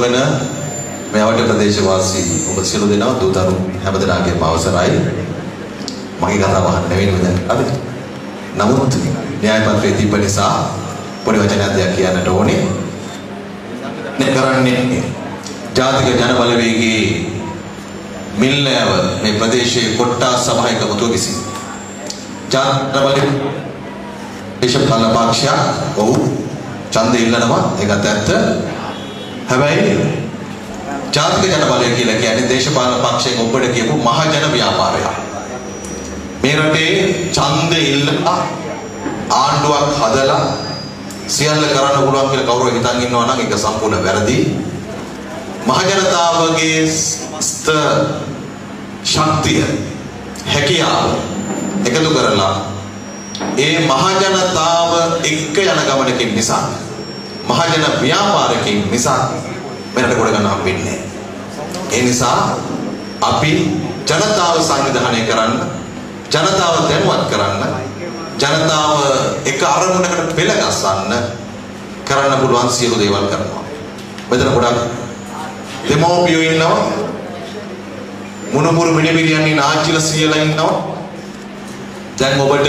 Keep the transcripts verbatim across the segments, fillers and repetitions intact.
වෙන මේ අවඩ ප්‍රදේශවාසී ඔබ සියලු දෙනා දූතරු හැමදෙනාගේම අවසරයි. මගේ කතාව අහන්න නෙවෙයි දැන් අපි. නමුත් න්‍යාය පත්‍රයේ තිබ්බ නිසා පොඩි වචනයක් දෙයක් කියන්නට ඕනේ. නේ කරන්නේ ජාතික ජනබලවේගයේ මිල්ලෑව මේ ප්‍රදේශයේ කොට්ටා සභායක මුතුව විසින් ජනබලවේග දේශපාලන පක්ෂයක් ඔව් ඡන්දය ඉල්ලනවා ඒකත් ඇත්ත. හැබැයි ජාතික ජනබලය කියලා කියන්නේ දේශපාලන පක්ෂයෙන් ඔබට කියපු මහජන ව්‍යාපාරයක්. මේ රටේ ඡන්දය ඉල්ලලා ආණ්ඩුවක් හදලා සියල්ල කරන්න පුළුවන් කියලා කවුරු හිතන් ඉන්නවා නම් ඒක සම්පූර්ණ වැරදි. මහජනතාවගේ ස්ත ශක්තිය හැකියාව එකතු කරලා ඒ මහජනතාව එක්ක යන ගමනකින් නිසා මහජන ව්‍යාපාරකින් නිසා මෙරට කොට ගන්න හම්බෙන්නේ. ඒ නිසා අපි ජනතාව සංවිධානය කරන්න, ජනතාව දැනුවත් කරන්න, ජනතාව එක අරමුණකට පෙළගස්සන්න කරන්න පුළුවන් සියලු දේවල් කරනවා. මෙතන ගොඩක් දෙමෝපියෝ ඉන්නවා, මුණුමුරු මිනිබිරියන් ආච්චිලා සීයලා ඉන්නවා. දැන් ඔබට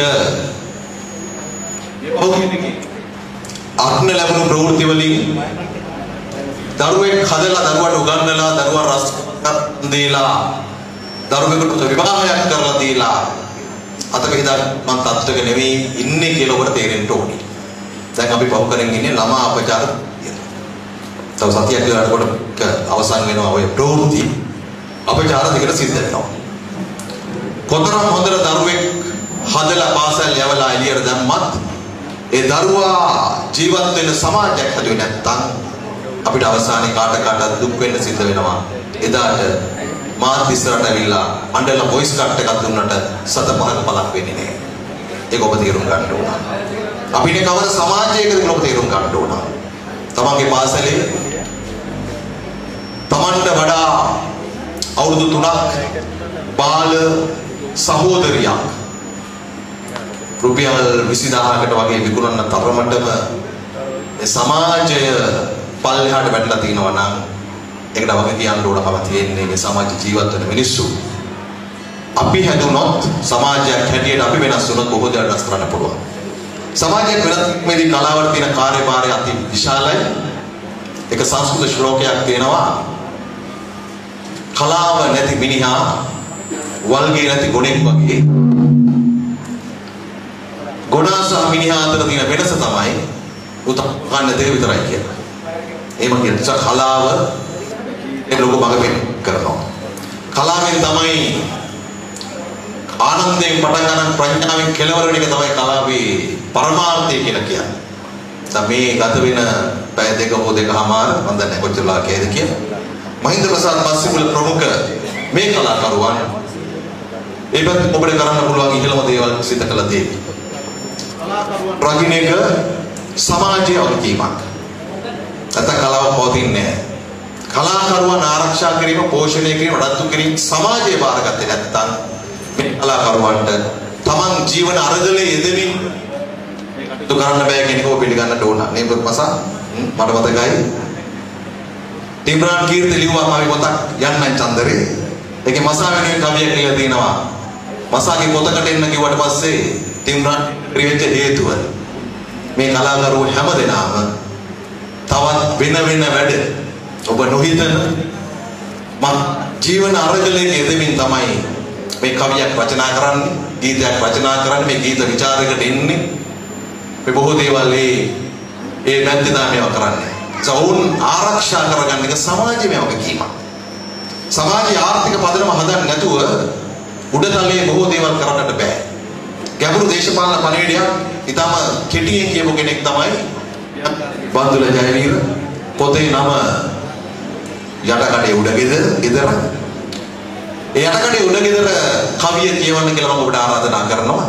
අත්න ලැබුණු ප්‍රවෘත්ති වලින් දරුවෙක් හදලා දරුවට උගන්වලා දරුවා රස දීලා දරුවෙකුට විවාහයක් කරලා දීලා අතක හිතා මං තත්ත්වක නෙවෙයි ඉන්නේ කියලා ඔබට තේරෙන්න ඕනේ. දැන් අපි පහු කරගෙන ඉන්නේ ළමා අපචාර කියලා. තව සතියක් විතර කොට අවසන් වෙනවා ඔය ප්‍රවෘත්ති අපචාර දෙකට සිද්ධ වෙනවා. කොතරම් හොඳට දරුවෙක් හදලා පාසල් යවලා එළියට දැම්මත් ඒ දරුවා ජීවත් වෙන සමාජයක් හදුවේ නැත්නම් අපිට අවසානයේ කාට කාටත් දුක් වෙන්න සිද්ධ වෙනවා. එදාට මාත් ඉස්සරහට ඇවිල්ලා අඬලා වොයිස් කට් එකක් දුන්නට සත පහක පළක් වෙන්නේ නැහැ. ඒක ඔබ තේරුම් ගන්න ඕන. අපිනේ කවර සමාජයකද කියලා ඔබ තේරුම් ගන්න ඕන. තමන්ගේ පාසලේ තමන්ට වඩා අවුරුදු තුනක් බාල සහෝදරියක් රුපියල් විසිදාහකට වගේ විකුණන තරමටම මේ සමාජය පල්ලෙහාට වැටලා තිනවා නම් ඒකට වගේ කියන්න ඕනකම තියෙන්නේ මේ සමාජ ජීවත් වෙන මිනිස්සු. අපි හැදුනොත් සමාජයක් හැටියට අපි වෙනස් වුණොත් බොහෝ දේ වෙනස් කරන්න පුළුවන්. සමාජයේ වෙනස්මේදී කලාවට තියෙන කාර්යභාරය අති විශාලයි. ඒක සංස්කෘත ශ්ලෝකයක් තියෙනවා. කලාව නැති මිනිහා වල්ගේ නැති ගොනෙක් වගේ. ගොනා සහ මිනිහා අතර තියෙන වෙනස තමයි උතකන්න දේ විතරයි කියන්නේ. එහෙම කියන කලාව ඒ ලෝක මඟ කරනවා. කලාවෙන් තමයි ආනන්දයෙන් පටන් ගන්න ප්‍රඥාවෙන් කෙලවර වෙන එක තමයි කලාවේ පරමාර්ථය කියලා කියන්නේ. දැන් මේ ගත වෙන පැය දෙක හෝ දෙකමාර මම දන්නේ කොච්චර ලා කියද කියලා. මහින්ද ප්‍රසාද් මස්සිමුල ප්‍රමුඛ මේ කලාකරුවන් ඒවත් ඔබට කරන්න පුළුවන් ඉහළම දේවල් සිදු කළ දේ. රකින්න එක සමාජයේ වගකීමක්. නැත්නම් කලාව පවතින්නේ නැහැ. කලාකරුවන් ආරක්ෂා කිරීම, පෝෂණය කිරීම, රැඳු කිරීම සමාජයේ බාරගත්තේ නැත්නම් මේ කලාකරුවන්ට තමන් ජීවන අරගලයේ යෙදෙමින් මේකට කරන්න බෑ කියන එක ඔබ පිළිගන්නට ඕන. නේද මසා? මට මතකයි. තිම්රාන් කීර්ති ලිව්වා මාගේ පොතක් යන්නයි චන්දරේ. ඒකේ මසා වෙනුවෙන් කවියක් කියලා දිනවා. මසාගේ පොතකට එන්න කිව්වට පස්සේ තිම්රාන් ක්‍රියෙච්ච හේතුව මේ කලාකරුවෝ හැමදෙනාම තවත් වෙන වෙන වැඩ ඔබ නොහිතන මම ජීවන අරගලයේ යෙදෙමින් තමයි මේ කවියක් රචනා කරන්නේ, ගීතයක් රචනා කරන්නේ, මේ ගීත විචාරයකට එන්නේ. මේ බොහෝ දේවල් ඒ ඒ මැද්දේම කරන්නේ. සවුන් ආරක්ෂා කරගන්න එක සමාජයේ වගකීමක්. සමාජයේ ආර්ථික පදනම හදන්න නැතුව උඩතලයේ බොහෝ දේවල් කරන්නට බෑ. ගැඹුරු දේශපාලන පණිවිඩයක් ඊටම කෙටියෙන් කියපු කෙනෙක් තමයි බන්දුල ජයවීර. පොතේ නම යටකඩේ උඩගෙදර ගෙදර. ඒ යටකඩේ උඩගෙදර කවිය කියවන්න කියලා මම ඔබට ආරාධනා කරනවා.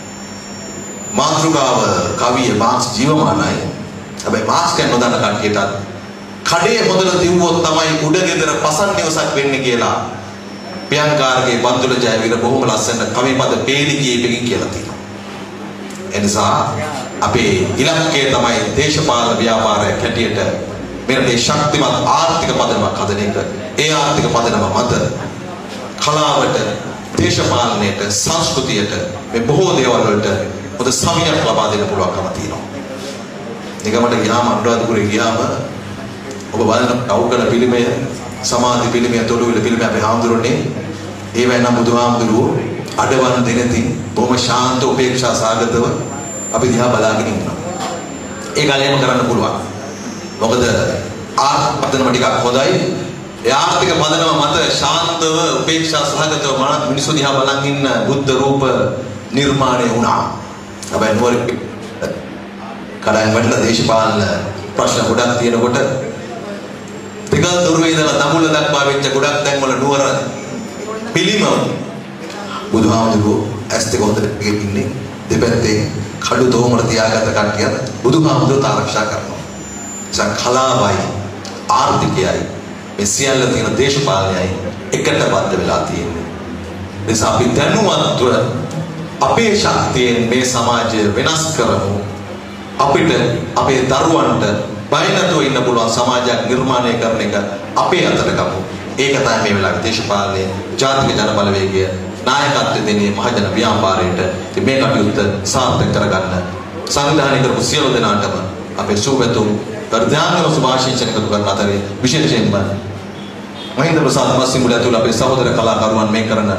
මාතෘකාව කවිය මාක්ස් ජීවමානයි. හැබැයි මාක්ස් කියන නොදන්න කට්ටියටත් කඩේ හොදලා තිව්වොත් තමයි උඩගෙදර පසන් නිවසක් වෙන්නේ කියලා ප්‍රියංකාරගේ බන්දුල ජයවීර බොහොම ලස්සන කවි පද පේලි කීපකින් කියලා තියෙනවා. එනිසා අපේ ඉලක්කය තමයි දේශපාලන ව්‍යාපාරයක් හැටියට මෙන්න මේ ශක්තිමත් ආර්ථික පදනමක් හදන එක. ඒ ආර්ථික පදනම මත කලාවට, දේශපාලනයට, සංස්කෘතියට මේ බොහෝ දේවල් වලට පොද සමියක් ලබා දෙන්න පුළුවන්කම තියෙනවා. නිකමට ගියාම අනුරාධපුරේ ගියාම ඔබ බලන කවුකල පිළිමය, සමාධි පිළිමය, තොළුවිල පිළිමය අපේ හාමුදුරනේ ඒවැ නම් බුදුහාමුදුරුවෝ අඩවන් දෙනති බොහොම ශාන්ත උපේක්ෂා සාගතව අපි දිහා බලාගෙන ඉන්නවා. ඒ ගලේම කරන්න පුළුවන්. මොකද ආර්ථික පදනම ටිකක් හොඳයි. ඒ ආර්ථික පදනම මත ශාන්තව උපේක්ෂා සහගතව මනස මිනිස්සු දිහා බලන් ඉන්න බුද්ධ රූප නිර්මාණය වුණා. හැබැයි නුවර කඩයන් වල දේශපාලන ප්‍රශ්න ගොඩක් තියෙනකොට පිටල් දුර්වේ ඉඳලා දඹුල්ල දක්වා වෙච්ච ගොඩක් තැන් වල නුවර පිළිම බුදුහාමුදුරුවෝ ඇස් දෙක හොඳට ඉන්නේ දෙපැත්තේ කඩු දෝමර තියාගත්ත කට්ටිය බුදුහාමුදුරුවෝ ආරක්ෂා කරනවා. ඒ කලාවයි ආර්ථිකයයි මේ සියල්ල තියෙන දේශපාලනයයි එකට බද්ධ වෙලා තියෙන්නේ. ඒ අපි දැනුවත්ව අපේ ශක්තියෙන් මේ සමාජය වෙනස් කරමු. අපිට අපේ දරුවන්ට බය නැතුව ඉන්න පුළුවන් සමාජයක් නිර්මාණය කරන එක අපේ අතට ගමු. ඒක තමයි මේ වෙලාවේ දේශපාලනයේ ජාතික ජන බලවේගය නායකත්වය දෙන්නේ මහජන ව්‍යාපාරයට. ඉතින් මේ කටයුත්ත සාර්ථක කරගන්න සංවිධානය කරපු සියලු දෙනාටම අපේ සුවතුම් ප්‍රධානම සුභාශිංසන එකතු කරන අතරේ විශේෂයෙන්ම මහින්ද ප්‍රසාද් මස්සිමුල ඇතුළු අපේ සහෝදර කලාකරුවන් මේ කරන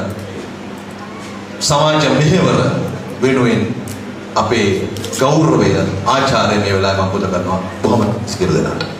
සමාජ මෙහෙවර වෙනුවෙන් අපේ ගෞරවය ආචාර්ය මේ වෙලාවේ මම පුද කරනවා බොහොම සියලු දෙනාට